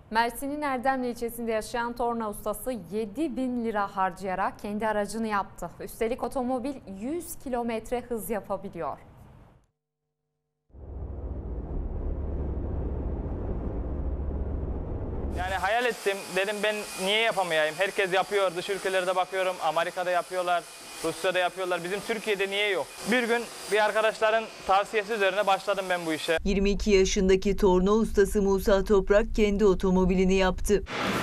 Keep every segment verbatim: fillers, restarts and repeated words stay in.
Mersin'in Erdemli ilçesinde yaşayan torna ustası yedi bin lira harcayarak kendi aracını yaptı. Üstelik otomobil yüz kilometre hız yapabiliyor. Yani hayal ettim, dedim ben niye yapamayayım? Herkes yapıyor, dış ülkelerde bakıyorum, Amerika'da yapıyorlar, Rusya'da yapıyorlar. Bizim Türkiye'de niye yok? Bir gün bir arkadaşların tavsiyesi üzerine başladım ben bu işe. yirmi iki yaşındaki torna ustası Musa Toprak kendi otomobilini yaptı.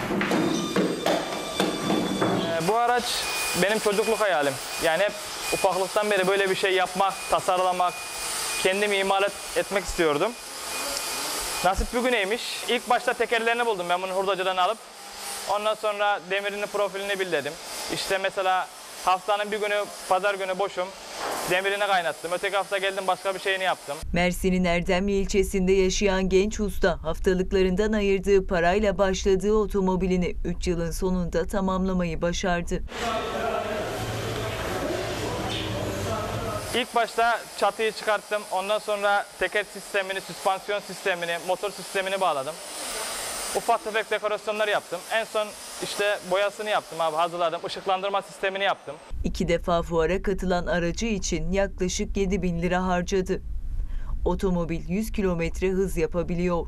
Ee, bu araç benim çocukluk hayalim. Yani hep ufaklıktan beri böyle bir şey yapmak, tasarlamak, kendim imal etmek istiyordum. Nasip bugüneymiş. İlk başta tekerlerini buldum ben bunu hurdacıdan alıp. Ondan sonra demirini, profilini bildim. İşte mesela haftanın bir günü, pazar günü boşum. Demirini kaynattım. Öteki hafta geldim başka bir şeyini yaptım. Mersin'in Erdemli ilçesinde yaşayan genç usta haftalıklarından ayırdığı parayla başladığı otomobilini üç yılın sonunda tamamlamayı başardı. İlk başta çatıyı çıkarttım. Ondan sonra teker sistemini, süspansiyon sistemini, motor sistemini bağladım. Ufak tefek dekorasyonları yaptım. En son işte boyasını yaptım abi, hazırladım. Işıklandırma sistemini yaptım. İki defa fuara katılan aracı için yaklaşık yedi bin lira harcadı. Otomobil yüz kilometre hız yapabiliyor.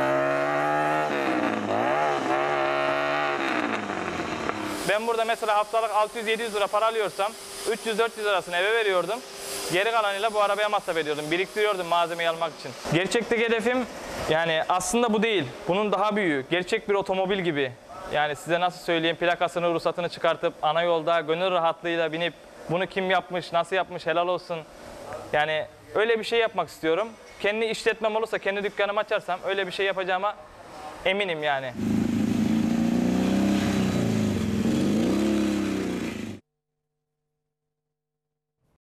Ben burada mesela haftalık altı yüz yedi yüz lira para alıyorsam üç yüz dört yüz lirasını eve veriyordum. Geri kalanıyla bu arabaya masraf ediyordum. Biriktiriyordum malzemeyi almak için. Gerçekteki hedefim yani aslında bu değil. Bunun daha büyüğü. Gerçek bir otomobil gibi. Yani size nasıl söyleyeyim, plakasını, ruhsatını çıkartıp ana yolda gönül rahatlığıyla binip bunu kim yapmış, nasıl yapmış, helal olsun. Yani öyle bir şey yapmak istiyorum. Kendi işletmem olursa, kendi dükkanımı açarsam öyle bir şey yapacağıma eminim yani.